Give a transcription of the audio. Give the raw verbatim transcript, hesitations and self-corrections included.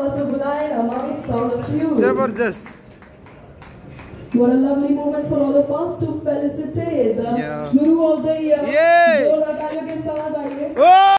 बुलाए amongst all of you. जबरदस्त. What a lovely moment for all of us to felicitate the yeah. Guru of the Year. Yeah.